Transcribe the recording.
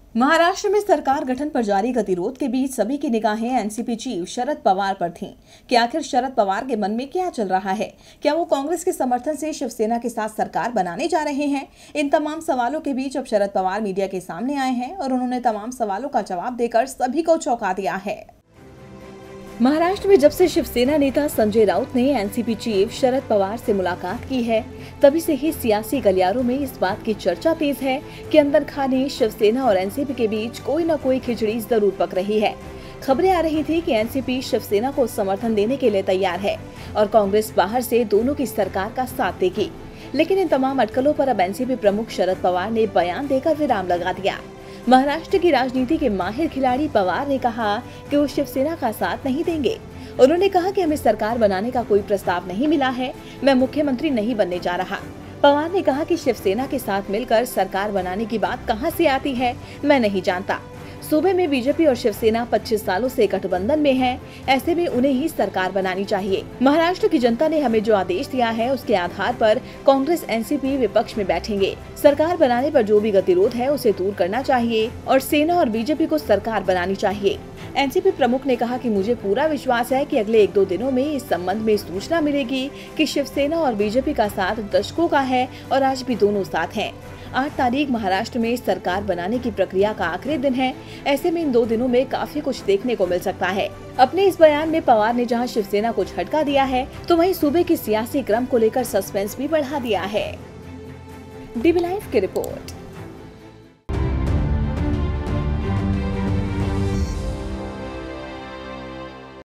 महाराष्ट्र में सरकार गठन पर जारी गतिरोध के बीच सभी की निगाहें एनसीपी चीफ शरद पवार पर थीं कि आखिर शरद पवार के मन में क्या चल रहा है। क्या वो कांग्रेस के समर्थन से शिवसेना के साथ सरकार बनाने जा रहे हैं? इन तमाम सवालों के बीच अब शरद पवार मीडिया के सामने आए हैं और उन्होंने तमाम सवालों का जवाब देकर सभी को चौंका दिया है। महाराष्ट्र में जब से शिवसेना नेता संजय राउत ने एनसीपी चीफ शरद पवार से मुलाकात की है, तभी से ही सियासी गलियारों में इस बात की चर्चा तेज है कि अंदर खाने शिवसेना और एनसीपी के बीच कोई न कोई खिचड़ी जरूर पक रही है। खबरें आ रही थी कि एनसीपी शिवसेना को समर्थन देने के लिए तैयार है और कांग्रेस बाहर से दोनों की सरकार का साथ देगी। लेकिन इन तमाम अटकलों पर अब एनसीपी प्रमुख शरद पवार ने बयान देकर विराम लगा दिया। महाराष्ट्र की राजनीति के माहिर खिलाड़ी पवार ने कहा कि वो शिवसेना का साथ नहीं देंगे। उन्होंने कहा कि हमें सरकार बनाने का कोई प्रस्ताव नहीं मिला है, मैं मुख्यमंत्री नहीं बनने जा रहा। पवार ने कहा कि शिवसेना के साथ मिलकर सरकार बनाने की बात कहां से आती है, मैं नहीं जानता। सूबे में बीजेपी और शिवसेना 25 सालों से गठबंधन में है, ऐसे में उन्हें ही सरकार बनानी चाहिए। महाराष्ट्र की जनता ने हमें जो आदेश दिया है उसके आधार पर कांग्रेस एनसीपी विपक्ष में बैठेंगे। सरकार बनाने पर जो भी गतिरोध है उसे दूर करना चाहिए और सेना और बीजेपी को सरकार बनानी चाहिए। एनसीपी प्रमुख ने कहा कि मुझे पूरा विश्वास है कि अगले 1-2 दिनों में इस संबंध में सूचना मिलेगी कि शिवसेना और बीजेपी का साथ दशकों का है और आज भी दोनों साथ हैं। 8 तारीख महाराष्ट्र में सरकार बनाने की प्रक्रिया का आखिरी दिन है। ऐसे में इन 2 दिनों में काफी कुछ देखने को मिल सकता है। अपने इस बयान में पवार ने जहां शिवसेना को झटका दिया है, तो वहीं सूबे के सियासी क्रम को लेकर सस्पेंस भी बढ़ा दिया है। डीबी लाइव की रिपोर्ट।